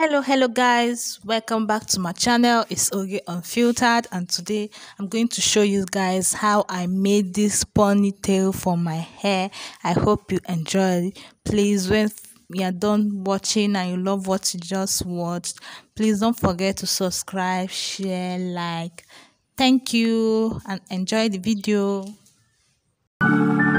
Hello guys, welcome back to my channel. It's Oge Unfiltered, and today I'm going to show you guys how I made this ponytail for my hair. I hope you enjoy. Please, when you're done watching and you love what you just watched, please don't forget to subscribe, share, like. Thank you, and enjoy the video.